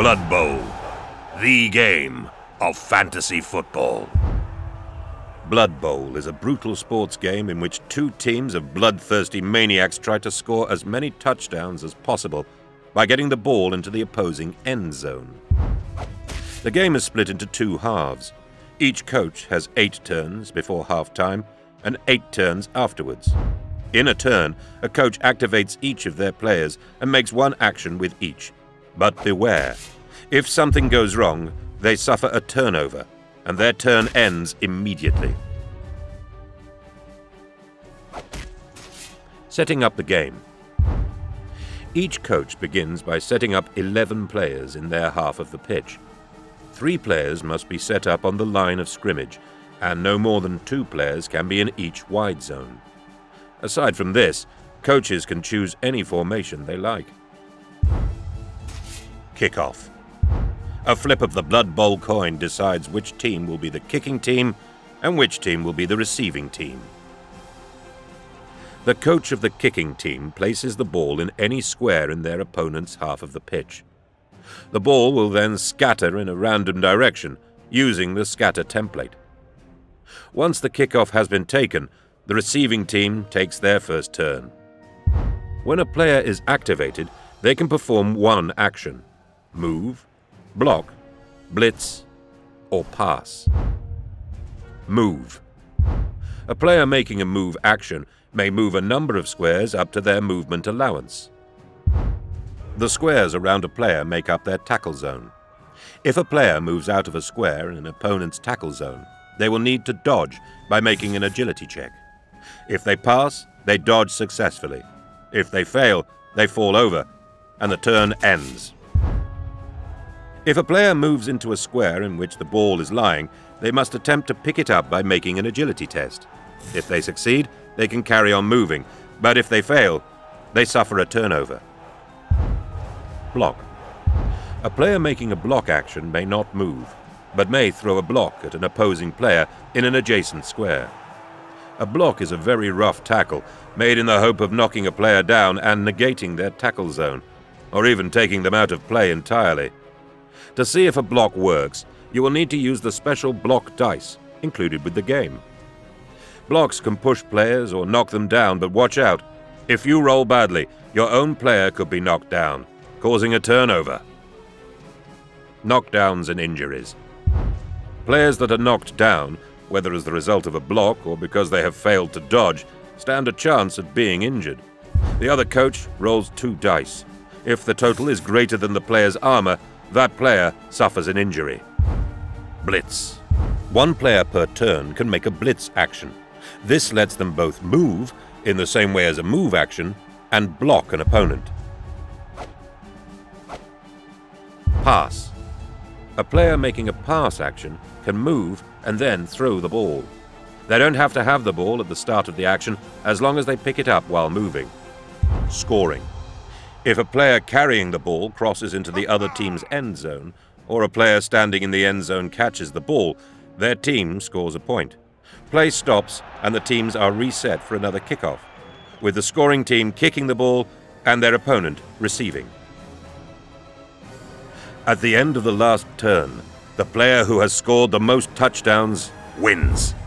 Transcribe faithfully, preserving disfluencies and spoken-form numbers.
Blood Bowl, the game of fantasy football. Blood Bowl is a brutal sports game in which two teams of bloodthirsty maniacs try to score as many touchdowns as possible by getting the ball into the opposing end zone. The game is split into two halves. Each coach has eight turns before halftime and eight turns afterwards. In a turn, a coach activates each of their players and makes one action with each. But beware, if something goes wrong, they suffer a turnover, and their turn ends immediately. Setting up the game. Each coach begins by setting up eleven players in their half of the pitch. Three players must be set up on the line of scrimmage, and no more than two players can be in each wide zone. Aside from this, coaches can choose any formation they like. Kickoff. A flip of the Blood Bowl coin decides which team will be the kicking team and which team will be the receiving team. The coach of the kicking team places the ball in any square in their opponent's half of the pitch. The ball will then scatter in a random direction using the scatter template. Once the kickoff has been taken, the receiving team takes their first turn. When a player is activated, they can perform one action: move, block, blitz, or pass. Move. A player making a move action may move a number of squares up to their movement allowance. The squares around a player make up their tackle zone. If a player moves out of a square in an opponent's tackle zone, they will need to dodge by making an agility check. If they pass, they dodge successfully. If they fail, they fall over, and the turn ends. If a player moves into a square in which the ball is lying, they must attempt to pick it up by making an agility test. If they succeed, they can carry on moving, but if they fail, they suffer a turnover. Block. A player making a block action may not move, but may throw a block at an opposing player in an adjacent square. A block is a very rough tackle, made in the hope of knocking a player down and negating their tackle zone, or even taking them out of play entirely. To see if a block works, you will need to use the special block dice included with the game. Blocks can push players or knock them down, but watch out. If you roll badly, your own player could be knocked down, causing a turnover. Knockdowns and injuries. Players that are knocked down, whether as the result of a block or because they have failed to dodge, stand a chance of being injured. The other coach rolls two dice. If the total is greater than the player's armor, that player suffers an injury. Blitz. One player per turn can make a blitz action. This lets them both move, in the same way as a move action, and block an opponent. Pass. A player making a pass action can move and then throw the ball. They don't have to have the ball at the start of the action as long as they pick it up while moving. Scoring. If a player carrying the ball crosses into the other team's end zone, or a player standing in the end zone catches the ball, their team scores a point. Play stops and the teams are reset for another kickoff, with the scoring team kicking the ball and their opponent receiving. At the end of the last turn, the player who has scored the most touchdowns wins.